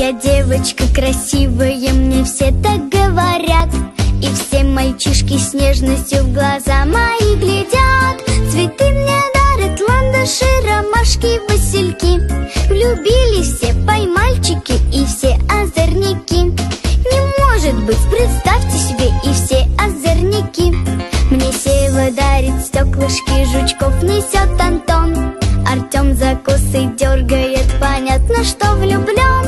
Я девочка красивая, мне все так говорят. И все мальчишки с нежностью в глаза мои глядят. Цветы мне дарят ландыши, ромашки, васильки. Влюбились все поймальчики и все озорники. Не может быть, представьте себе, и все озорники. Мне сева дарит стеклышки, жучков несет Антон. Артем за косы дергает, понятно, что влюблен.